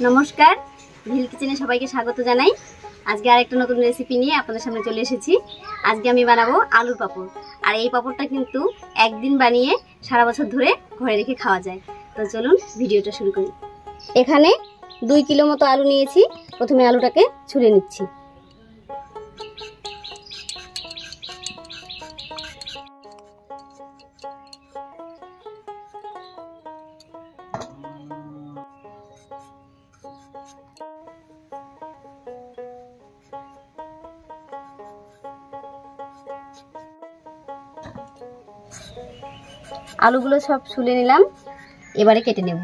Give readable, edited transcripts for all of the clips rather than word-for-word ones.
নমস্কার, ভিল কিচেনে সবাইকে স্বাগত জানাই। আজকে আরেকটা নতুন রেসিপি নিয়ে আপনাদের সামনে চলে এসেছি। আজকে আমি বানাবো আলুর পাঁপড়। আর এই পাঁপড়টা কিন্তু একদিন বানিয়ে সারা বছর ধরে ঘরে রেখে খাওয়া যায়। তো চলুন ভিডিওটা শুরু করি। এখানে 2 কিলো মতো আলু নিয়েছি। প্রথমে আলুটাকে ছুলে নিচ্ছি। আলুগুলো সব ছুলে নিলাম, এবারে কেটে নেব।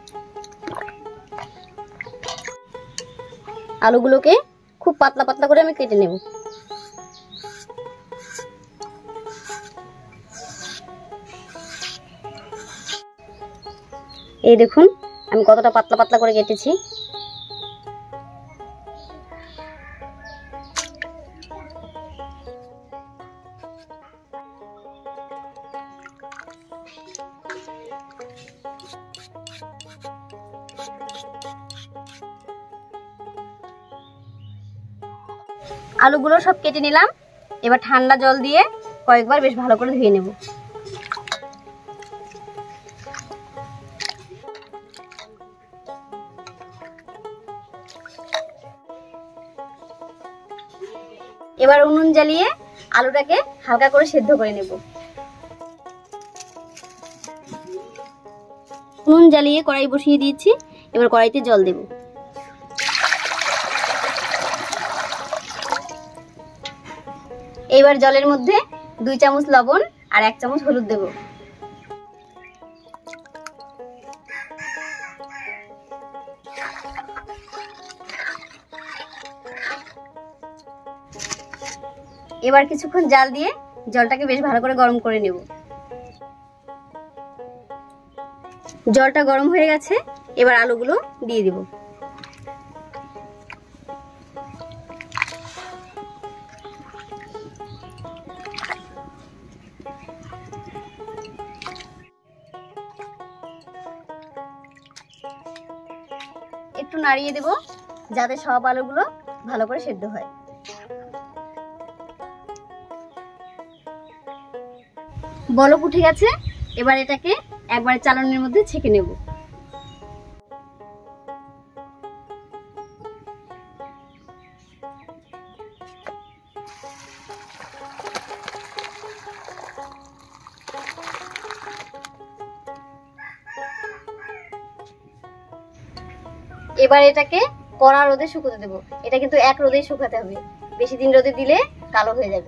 আলুগুলোকে খুব পাতলা পাতলা করে আমি কেটে নেব। এই দেখুন আমি কতটা পাতলা পাতলা করে কেটেছি। আলুগুলো সব কেটে নিলাম। এবার ঠান্ডা জল দিয়ে কয়েকবার বেশ ভালো করে ধুয়ে নেব। এবার উনুন জ্বালিয়ে আলুটাকে হালকা করে সেদ্ধ করে নেব। উনুন জ্বালিয়ে কড়াই বসিয়ে দিয়েছি। এবার কড়াইতে জল দেব। এবার জলের মধ্যে 2 চামচ লবণ আর 1 চামচ হলুদ দেব। এবার কিছুক্ষণ জাল দিয়ে জলটাকে বেশ ভালো করে গরম করে নেব। জলটা গরম হয়ে গেছে, এবার আলুগুলো দিয়ে দেব। একটু নাড়িয়ে দেব যাতে সব আলুগুলো ভালো করে সেদ্ধ হয়। বলক উঠে গেছে, এবার এটাকে একবারে চালনির মধ্যে ছেঁকে নেব। এবার এটাকে কড়া রোদে শুকোতে দেব। এটা কিন্তু এক রোদেই শুকাতে হবে, বেশি দিন রোদে দিলে কালো হয়ে যাবে।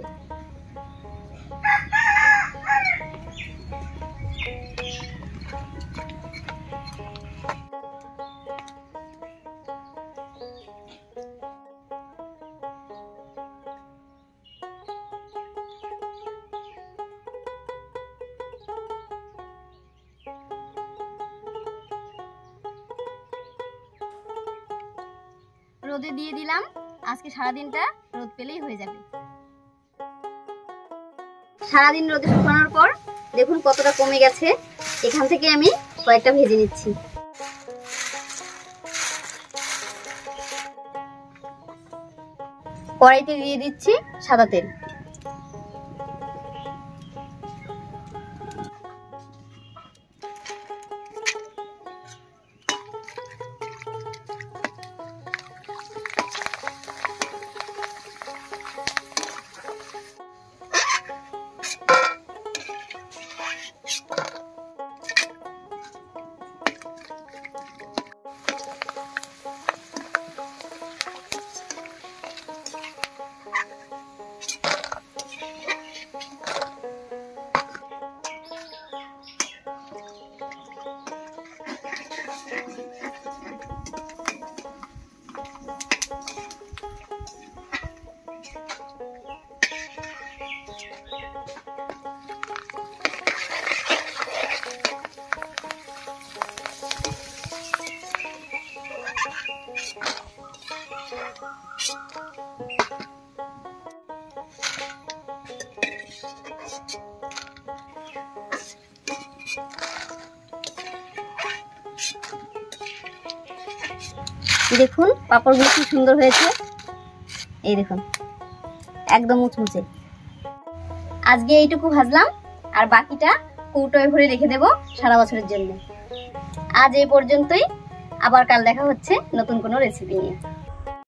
রোদে দিয়ে দিলাম। আজকে সারাদিনটা রোদ পেলেই হয়ে যাবে। সারাদিন রোদে শুকানোর পর দেখুন কতটা কমে গেছে। এখান থেকে আমি কয়েকটা ভেজে নিচ্ছি। কড়াইতে দিয়ে দিচ্ছি সাদা তেল। দেখুন পাঁপড়গুলো কি সুন্দর হয়েছে, এই দেখুন একদম মুচমুচে। আজকে এইটুকু ভাজলাম আর বাকিটা কৌটোয় ভরে রেখে দেব সারা বছরের জন্য। আজ এই পর্যন্তই, আবার কাল দেখা হচ্ছে নতুন কোনো রেসিপি নিয়ে।